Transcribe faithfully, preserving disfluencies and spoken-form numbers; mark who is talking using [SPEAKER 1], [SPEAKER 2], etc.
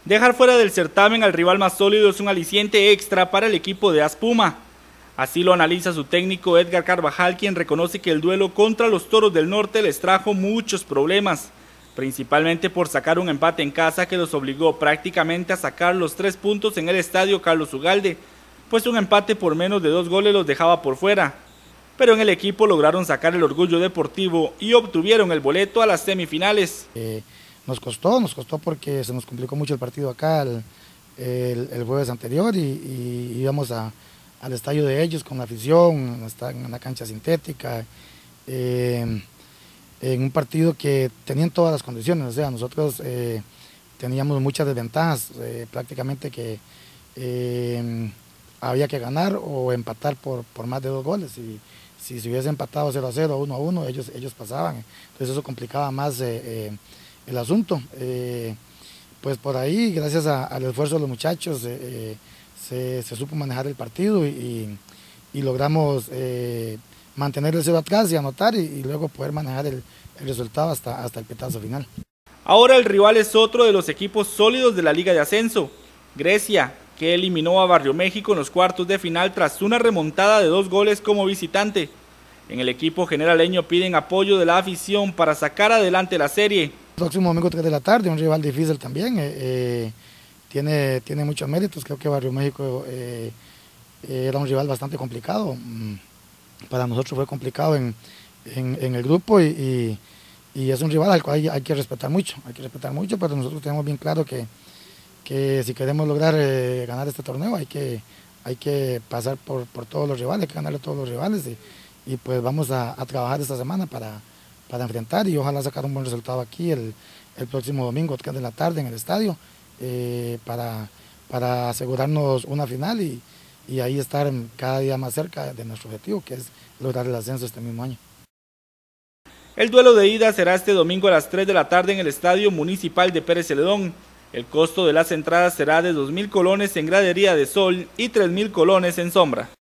[SPEAKER 1] Dejar fuera del certamen al rival más sólido es un aliciente extra para el equipo de AS Puma. Así lo analiza su técnico Edgar Carvajal, quien reconoce que el duelo contra los Toros del Norte les trajo muchos problemas, principalmente por sacar un empate en casa que los obligó prácticamente a sacar los tres puntos en el estadio Carlos Ugalde, pues un empate por menos de dos goles los dejaba por fuera. Pero en el equipo lograron sacar el orgullo deportivo y obtuvieron el boleto a las semifinales.
[SPEAKER 2] Eh, nos costó, nos costó porque se nos complicó mucho el partido acá el, el, el jueves anterior y, y íbamos a, al estadio de ellos con la afición, en una cancha sintética, eh, en un partido que tenían todas las condiciones, o sea, nosotros eh, teníamos muchas desventajas, eh, prácticamente que eh, había que ganar o empatar por, por más de dos goles. Y si se hubiese empatado cero a cero, uno a uno, ellos, ellos pasaban. Entonces eso complicaba más eh, eh, el asunto. Eh, pues por ahí, gracias a, al esfuerzo de los muchachos, eh, se, se supo manejar el partido y, y logramos eh, mantener el cero atrás y anotar y, y luego poder manejar el, el resultado hasta, hasta el pitazo final.
[SPEAKER 1] Ahora el rival es otro de los equipos sólidos de la Liga de Ascenso, Grecia, que eliminó a Barrio México en los cuartos de final tras una remontada de dos goles como visitante. En el equipo generaleño piden apoyo de la afición para sacar adelante la serie.
[SPEAKER 2] Próximo domingo tres de la tarde, un rival difícil también, eh, eh, tiene, tiene muchos méritos. Creo que Barrio México eh, era un rival bastante complicado, para nosotros fue complicado en, en, en el grupo y, y, y es un rival al cual hay, hay que respetar mucho, hay que respetar mucho, pero nosotros tenemos bien claro que que si queremos lograr eh, ganar este torneo hay que, hay que pasar por, por todos los rivales, hay que ganarle a todos los rivales y, y pues vamos a, a trabajar esta semana para, para enfrentar y ojalá sacar un buen resultado aquí el, el próximo domingo, tres de la tarde en el estadio, eh, para, para asegurarnos una final y, y ahí estar cada día más cerca de nuestro objetivo, que es lograr el ascenso este mismo año.
[SPEAKER 1] El duelo de ida será este domingo a las tres de la tarde en el Estadio Municipal de Pérez Celedón. El costo de las entradas será de dos mil colones en gradería de sol y tres mil colones en sombra.